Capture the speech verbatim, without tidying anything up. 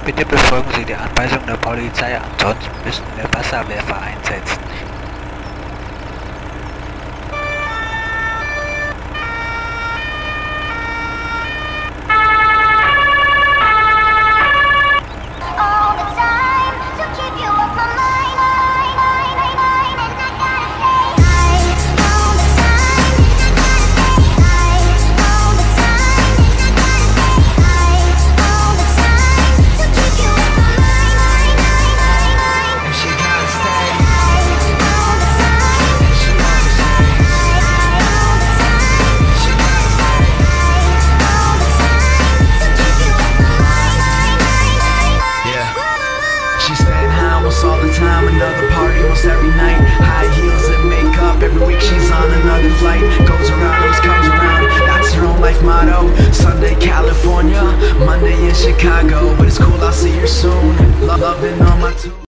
Bitte befolgen Sie die Anweisung der Polizei, ansonsten müssen wir Wasserwerfer einsetzen. All the time, another party almost every night. High heels and makeup, every week she's on another flight. Goes around, always comes around, that's her own life motto. Sunday California, Monday in Chicago, but it's cool, I'll see her soon. Loving on my tune.